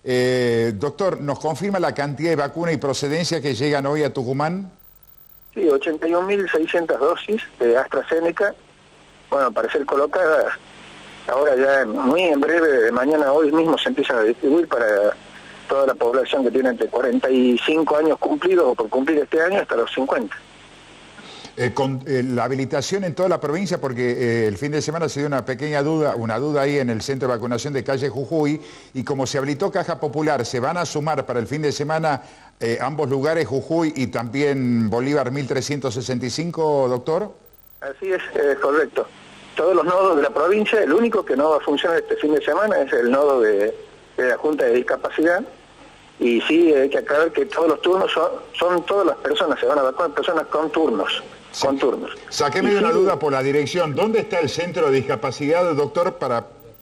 Doctor, ¿nos confirma la cantidad de vacuna y procedencia que llegan hoy a Tucumán? Sí, 81.600 dosis de AstraZeneca, bueno, para ser colocadas. Ahora ya muy en breve, de mañana a hoy mismo se empiezan a distribuir para toda la población que tiene entre 45 años cumplidos o por cumplir este año hasta los 50. Con la habilitación en toda la provincia, porque el fin de semana se dio una pequeña duda, ahí en el centro de vacunación de calle Jujuy, y como se habilitó Caja Popular, ¿se van a sumar para el fin de semana ambos lugares, Jujuy y también Bolívar 1365, doctor? Así es, correcto. Todos los nodos de la provincia, el único que no va a funcionar este fin de semana es el nodo de la Junta de Discapacidad. Y sí, hay que aclarar que todos los turnos son todas las personas, se van a vacunar personas con turnos. Sí. Con turnos. Sáqueme de una duda por la dirección. ¿Dónde está el centro de discapacidad, doctor, para...?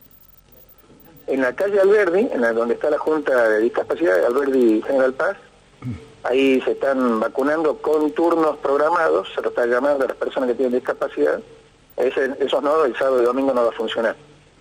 En la calle Alberdi, donde está la Junta de Discapacidad, Alberdi General Paz. Ahí se están vacunando con turnos programados, se lo está llamando a las personas que tienen discapacidad. Esos nodos el sábado y domingo no va a funcionar.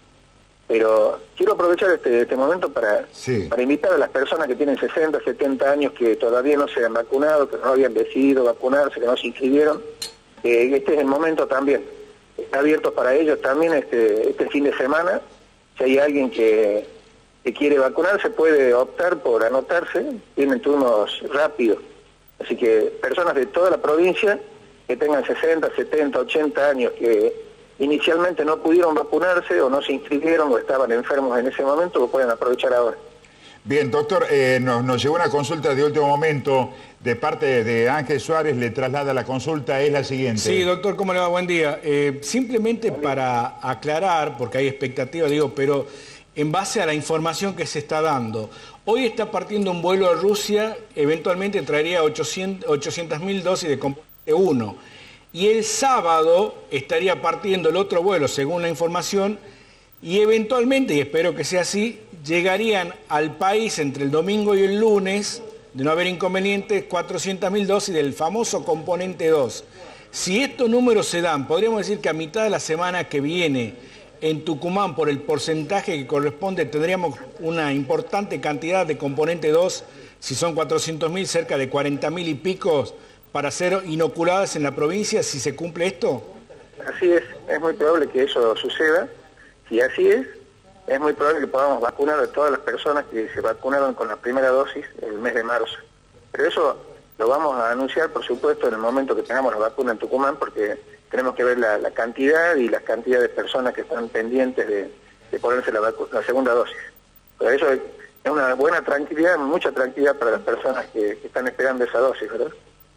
Pero quiero aprovechar este momento para invitar a las personas que tienen 60, 70 años que todavía no se han vacunado, que no habían decidido vacunarse, que no se inscribieron, que este es el momento también. Está abierto para ellos también este fin de semana. Si hay alguien que quiere vacunarse, puede optar por anotarse, tienen turnos rápidos. Así que personas de toda la provincia que tengan 60, 70, 80 años, que inicialmente no pudieron vacunarse o no se inscribieron o estaban enfermos en ese momento, lo pueden aprovechar ahora. Bien, doctor, nos llegó una consulta de último momento de parte de Ángel Suárez, le traslada la consulta, es la siguiente. Sí, doctor, ¿cómo le va? Buen día. Simplemente para aclarar, porque hay expectativas, pero en base a la información que se está dando, hoy está partiendo un vuelo a Rusia, eventualmente traería 800.000 dosis de componente 1. Y el sábado estaría partiendo el otro vuelo, según la información, y eventualmente, y espero que sea así, llegarían al país entre el domingo y el lunes, de no haber inconvenientes, 400.000 dosis del famoso componente 2. Si estos números se dan, podríamos decir que a mitad de la semana que viene, en Tucumán, por el porcentaje que corresponde, tendríamos una importante cantidad de componente 2, si son 400.000, cerca de 40.000 y picos, para ser inoculadas en la provincia, si se cumple esto? Así es muy probable que eso suceda. Si así es muy probable que podamos vacunar a todas las personas que se vacunaron con la primera dosis el mes de marzo. Pero eso lo vamos a anunciar, por supuesto, en el momento que tengamos la vacuna en Tucumán, porque tenemos que ver la cantidad y la cantidad de personas que están pendientes de ponerse la segunda dosis. Pero eso es una buena tranquilidad, mucha tranquilidad para las personas que están esperando esa dosis, ¿verdad?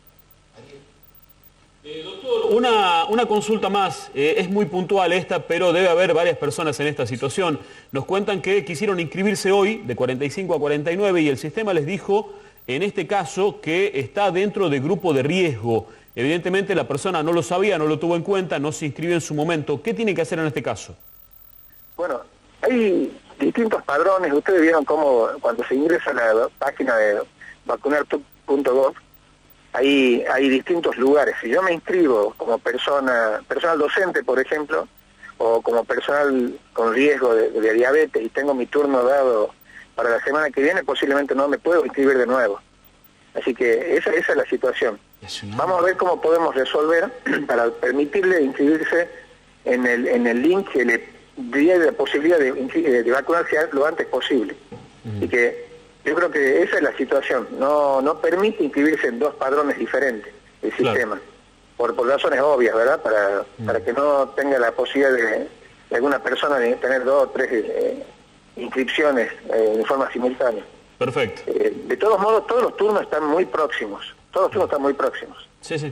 Doctor, una consulta más, es muy puntual esta, pero debe haber varias personas en esta situación. Nos cuentan que quisieron inscribirse hoy de 45 a 49 y el sistema les dijo, en este caso, que está dentro de grupo de riesgo. Evidentemente la persona no lo sabía, no lo tuvo en cuenta, no se inscribió en su momento. ¿Qué tiene que hacer en este caso? Bueno, hay distintos padrones. Ustedes vieron cómo cuando se ingresa a la página de vacunar.gov, hay distintos lugares. Si yo me inscribo como personal docente, por ejemplo, o como personal con riesgo de diabetes y tengo mi turno dado para la semana que viene, posiblemente no me puedo inscribir de nuevo. Así que esa es la situación. Vamos a ver cómo podemos resolver para permitirle inscribirse en el link que le dé la posibilidad de vacunarse lo antes posible. Y que yo creo que esa es la situación. No permite inscribirse en dos padrones diferentes el sistema. Por razones obvias, ¿verdad? Para que no tenga la posibilidad de alguna persona de tener 2 o 3 inscripciones en forma simultánea. Perfecto. De todos modos, todos los turnos están muy próximos. Todos los turnos están muy próximos. Sí.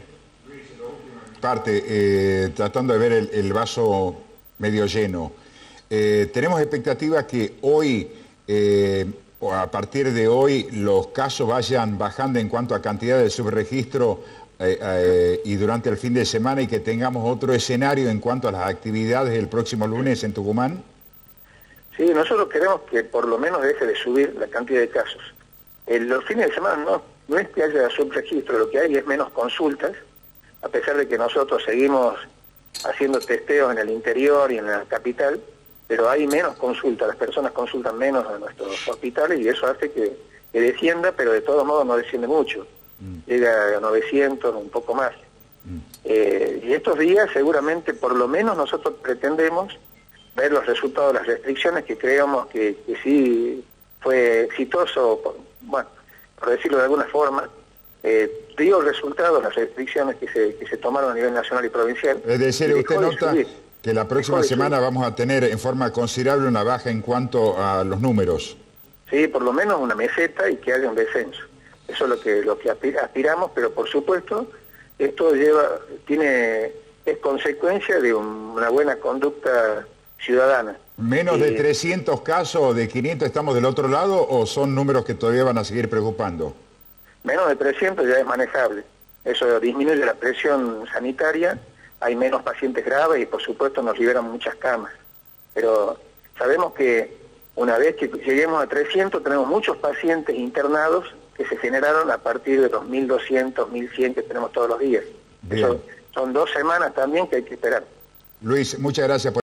Tratando de ver el vaso medio lleno. Tenemos expectativa que hoy, o a partir de hoy, los casos vayan bajando en cuanto a cantidad de subregistro y durante el fin de semana, y que tengamos otro escenario en cuanto a las actividades el próximo lunes en Tucumán. Sí, nosotros queremos que por lo menos deje de subir la cantidad de casos. Los fines de semana no es que haya subregistro, lo que hay es menos consultas, a pesar de que nosotros seguimos haciendo testeos en el interior y en la capital, pero hay menos consultas, las personas consultan menos a nuestros hospitales y eso hace que descienda, pero de todos modos no desciende mucho, llega a 900, un poco más. Y estos días seguramente, por lo menos nosotros pretendemos ver los resultados de las restricciones, que creemos que sí fue exitoso, por decirlo de alguna forma, dio resultados las restricciones que se tomaron a nivel nacional y provincial. Es decir, usted nota que la próxima semana vamos a tener en forma considerable una baja en cuanto a los números. Sí, por lo menos una meseta y que haya un descenso. Eso es lo que aspiramos, pero por supuesto esto es consecuencia de una buena conducta ciudadana. ¿Menos de 300 casos o de 500 estamos del otro lado o son números que todavía van a seguir preocupando? Menos de 300 ya es manejable. Eso disminuye la presión sanitaria, hay menos pacientes graves y por supuesto nos liberan muchas camas. Pero sabemos que una vez que lleguemos a 300 tenemos muchos pacientes internados que se generaron a partir de los 1.200, 1.100 que tenemos todos los días. Eso son 2 semanas también que hay que esperar. Luis, muchas gracias por